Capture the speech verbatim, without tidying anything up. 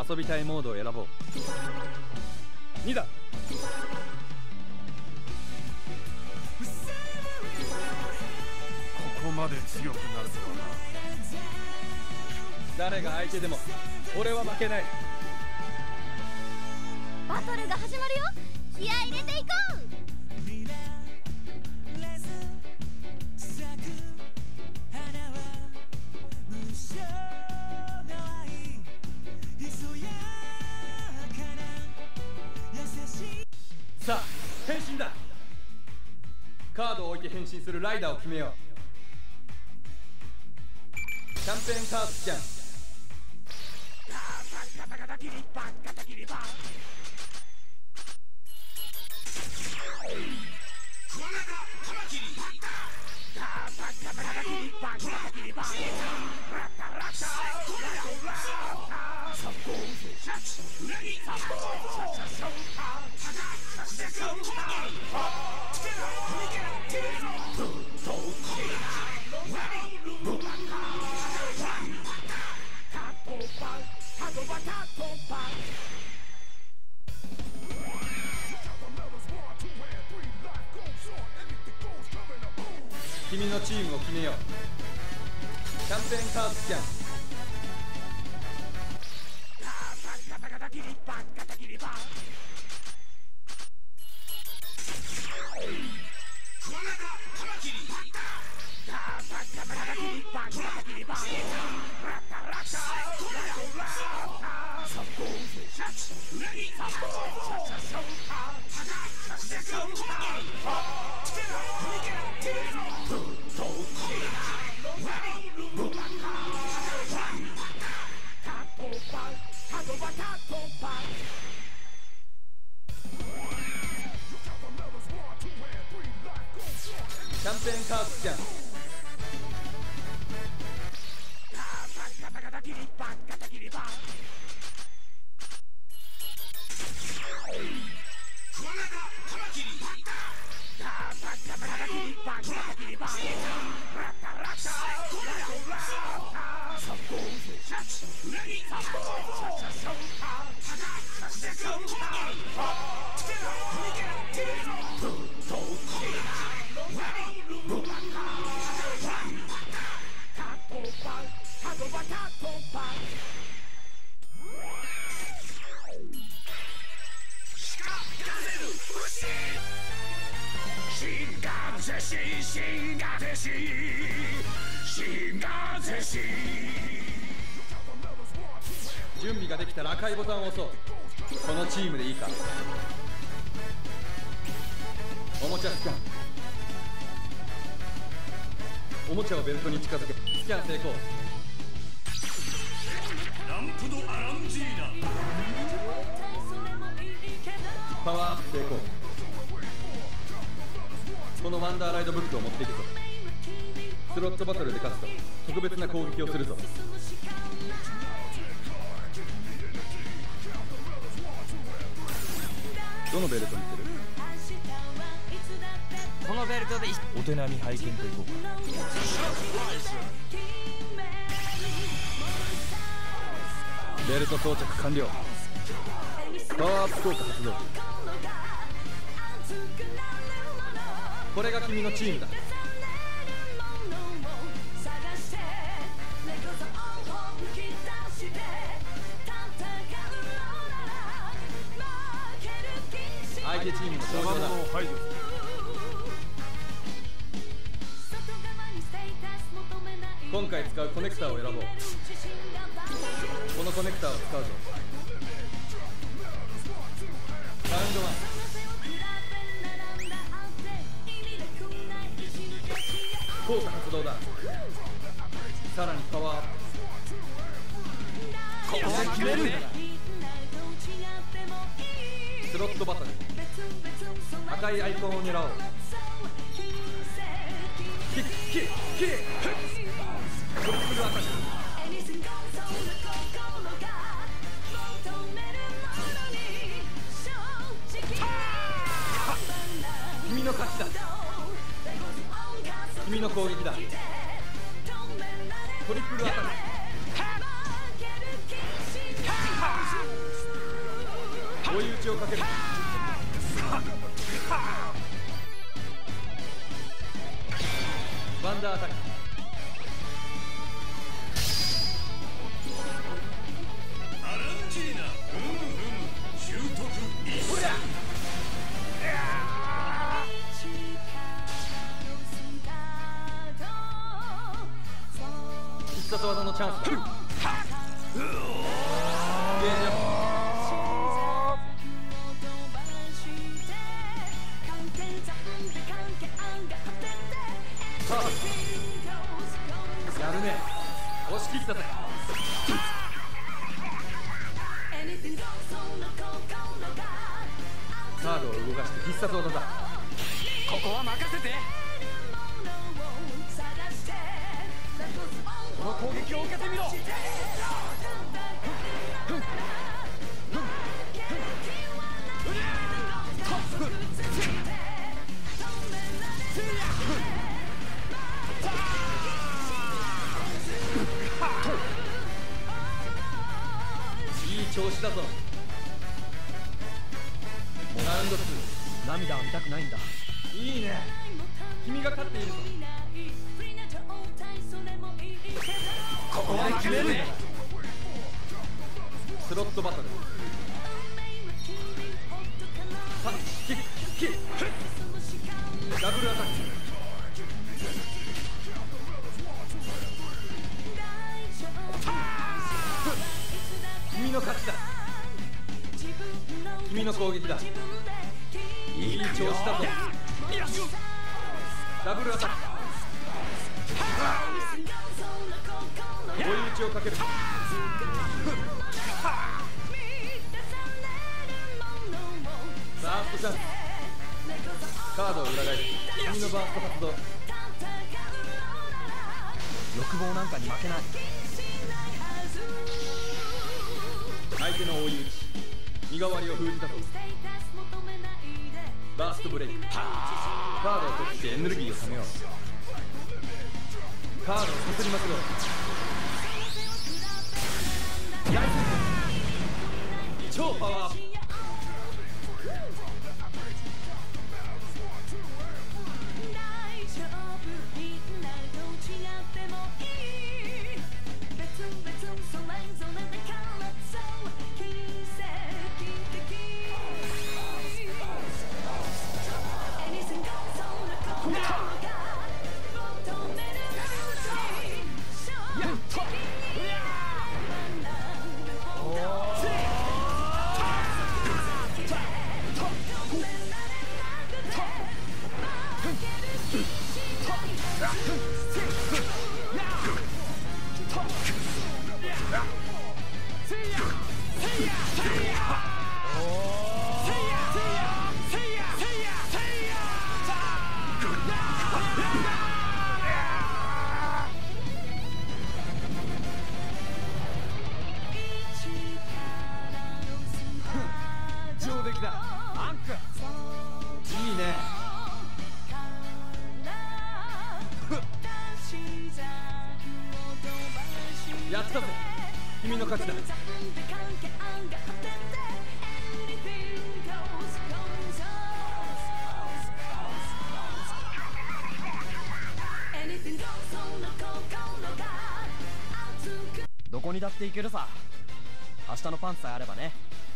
遊びたいモードを選ぼう。にだ。 ここまで強くなるとはな。 誰が相手でも俺は負けない。 バトルが始まるよ。気合い入れていこう。 さあ変身だ。カードを置いて変身するライダーを決めよう。キャンペーンカードスキャン。君のチームを決めよう。キャンペーンカードスキャン。キャンペーンカードスキャン。準備ができたら赤いボタンを押そう。このチームでいいか。おもちゃスキャン。おもちゃをベルトに近づけ、スキャン成功。 ランプドアランジーナ。 パワーアップ成功。このワンダーライドブックを持っていくぞ。スロットバトルで勝つと特別な攻撃をするぞ。どのベルトにする？ このベルトでお手並み拝見といこうか。 ベルト装着完了。パワーアップ効果発動。これが君のチームだ。相手チームの勝利だ。今回使うコネクターを選ぼう。このコネクターを使うぞ。ラウンドワン。効果発動だ。さらにパワーアップ。ここは決める。スロットバトル。赤いアイコンを狙おう。キックキックキック。トリプルアタック。君の勝ちだ。君の攻撃だ。トリプルアタック。 追い打ちをかける。ワンダーアタック。 アランジーナふむふむ習得一ほら必殺技のチャンスだ。ゲージアップ。さあやるね。押し切ったぜ。カードを動かして必殺技だ。 ここは任せて。この攻撃を受けてみろ。 いい調子だぞ。ラウンドツー。 涙は見たくないんだ。 いいね。君が勝っているぞ。 ここは決めるね。 スロットバトル。さあキックキックダブルアタック。君の勝ちだ。君の攻撃だ。いい調子だぞ。ダブルアタック。追い打ちをかける。バーストチャンス。カードを裏返し君のバースト発動。 欲望なんかに負けない。 相手の追い打ち身代わりを封じたぞ。バーストブレイク。カードを取ってエネルギーをためよう。カードをさすりまくろう。大成功。超パワーアップ。上出来だ。アンクいいね。やったぜ。君の勝ちだ。 どこにだって行けるさ。明日のパンツさえあればね。